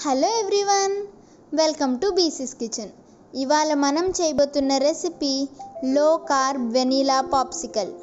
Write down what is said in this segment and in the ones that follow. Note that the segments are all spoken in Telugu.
Hello everyone, welcome to BC's kitchen. ఇవాళ మనం చేయబోతున్న రెసిపీ లో కార్బ్ వెనీలా పాప్సికల్.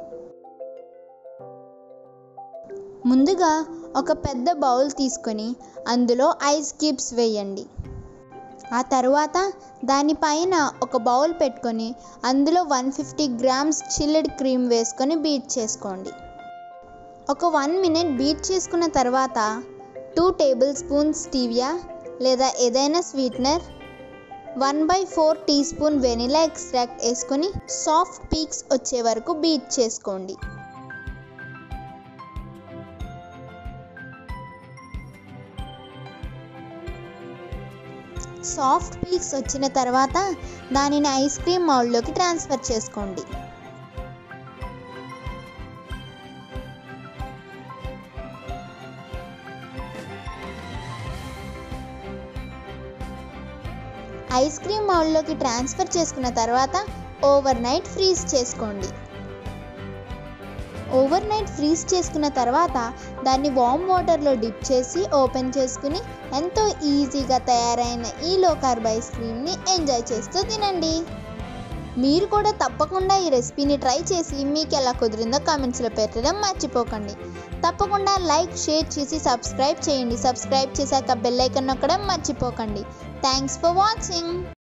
ముందుగా ఒక పెద్ద బౌల్ తీసుకొని అందులో ఐస్ క్యూబ్స్ వేయండి. ఆ తర్వాత దానిపైన ఒక బౌల్ పెట్టుకొని అందులో 150 గ్రామ్స్ చిల్డ్ క్రీమ్ వేసుకొని బీట్ చేసుకోండి. ఒక 1 మినిట్ బీట్ చేసుకున్న తర్వాత 2 టేబుల్ స్పూన్స్ స్టీవియా లేదా ఏదైనా sweetener, 1/4 tea spoon vanilla extract వేసుకొని సాఫ్ట్ పీక్స్ వచ్చే వరకు బీట్ చేసుకోండి. సాఫ్ట్ పీక్స్ వచ్చిన తర్వాత దానిని ఐస్ క్రీమ్ మౌల్డ్లోకి ట్రాన్స్ఫర్ చేసుకోండి. ఐస్ క్రీమ్ మౌల్డ్లోకి ట్రాన్స్ఫర్ చేసుకున్న తర్వాత ఓవర్ నైట్ ఫ్రీజ్ చేసుకోండి. ఓవర్ నైట్ ఫ్రీజ్ చేసుకున్న తర్వాత దాన్ని వామ్ వాటర్లో డిప్ చేసి ఓపెన్ చేసుకుని ఎంతో ఈజీగా తయారైన ఈ లో కార్బ్ ఐస్ క్రీమ్ని ఎంజాయ్ చేస్తూ తినండి. మీరు కూడా తప్పకుండా ఈ రెసిపీని ట్రై చేసి మీకు ఎలా కుదిరిందో కామెంట్స్లో పెట్టడం మర్చిపోకండి. తప్పకుండా లైక్, షేర్ చేసి సబ్స్క్రైబ్ చేయండి. సబ్స్క్రైబ్ చేశాక బెల్ ఐకాన్ నొక్కడం మర్చిపోకండి. Thanks for watching.